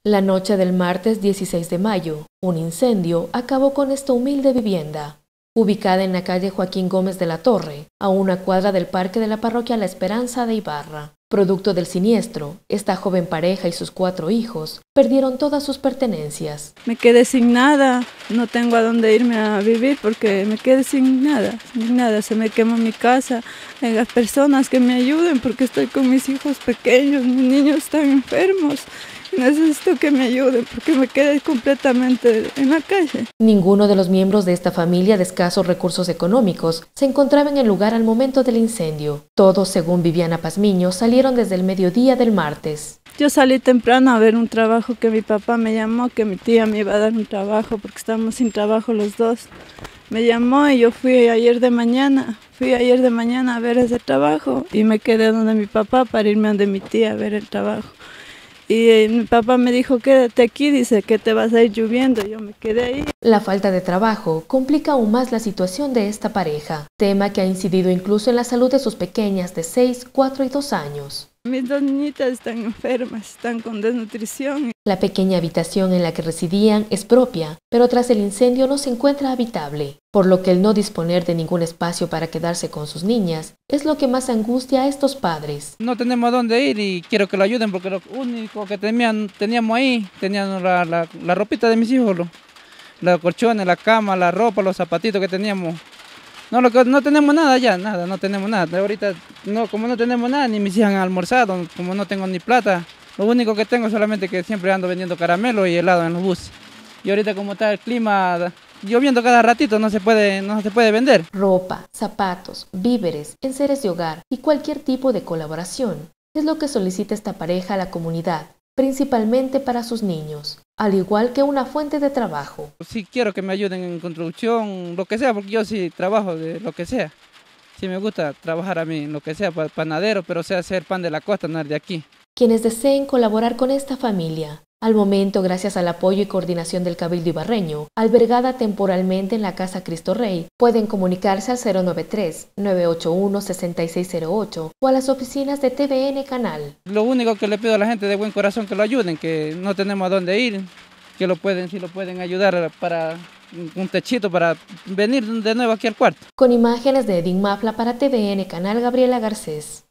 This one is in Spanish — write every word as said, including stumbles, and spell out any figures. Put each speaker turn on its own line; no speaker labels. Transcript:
La noche del martes dieciséis de mayo, un incendio acabó con esta humilde vivienda, ubicada en la calle Joaquín Gómez de la Torre, a una cuadra del parque de la parroquia La Esperanza de Ibarra. Producto del siniestro, esta joven pareja y sus cuatro hijos perdieron todas sus pertenencias.
Me quedé sin nada, no tengo a dónde irme a vivir porque me quedé sin nada, sin nada. Se me quemó mi casa, hay las personas que me ayuden porque estoy con mis hijos pequeños, mis niños están enfermos. Necesito que me ayuden porque me quedé completamente en la calle.
Ninguno de los miembros de esta familia de escasos recursos económicos se encontraba en el lugar al momento del incendio. Todos, según Viviana Pazmiño, salieron desde el mediodía del martes.
Yo salí temprano a ver un trabajo que mi papá me llamó, que mi tía me iba a dar un trabajo porque estábamos sin trabajo los dos. Me llamó y yo fui ayer de mañana, fui ayer de mañana a ver ese trabajo y me quedé donde mi papá para irme donde mi tía a ver el trabajo. Y eh, mi papá me dijo, quédate aquí, dice que te vas a ir lloviendo, yo me quedé ahí.
La falta de trabajo complica aún más la situación de esta pareja, tema que ha incidido incluso en la salud de sus pequeñas de seis, cuatro y dos años.
Mis dos niñitas están enfermas, están con desnutrición.
La pequeña habitación en la que residían es propia, pero tras el incendio no se encuentra habitable, por lo que el no disponer de ningún espacio para quedarse con sus niñas es lo que más angustia a estos padres.
No tenemos a dónde ir y quiero que lo ayuden porque lo único que tenían, teníamos ahí, tenían la, la, la ropita de mis hijos, lo, los colchones, la cama, la ropa, los zapatitos que teníamos. No, lo que, no tenemos nada ya, nada, no tenemos nada. Ahorita, no, como no tenemos nada, ni mis hijas han almorzado, como no tengo ni plata, lo único que tengo es solamente que siempre ando vendiendo caramelo y helado en los buses. Y ahorita como está el clima, lloviendo cada ratito, no se puede, no se puede vender.
Ropa, zapatos, víveres, enseres de hogar y cualquier tipo de colaboración es lo que solicita esta pareja a la comunidad, principalmente para sus niños, al igual que una fuente de trabajo.
Sí quiero que me ayuden en construcción, lo que sea, porque yo sí trabajo de lo que sea. Sí me gusta trabajar a mí en lo que sea, panadero, pero sea hacer pan de la costa, no el de aquí.
Quienes deseen colaborar con esta familia, al momento, gracias al apoyo y coordinación del Cabildo Ibarreño, albergada temporalmente en la Casa Cristo Rey, pueden comunicarse al cero nueve tres, nueve ocho uno, seis seis cero ocho o a las oficinas de T V N Canal.
Lo único que le pido a la gente de buen corazón que lo ayuden, que no tenemos a dónde ir, que lo pueden, si lo pueden ayudar para un techito para venir de nuevo aquí al cuarto.
Con imágenes de Edin Mafla para T V N Canal, Gabriela Garcés.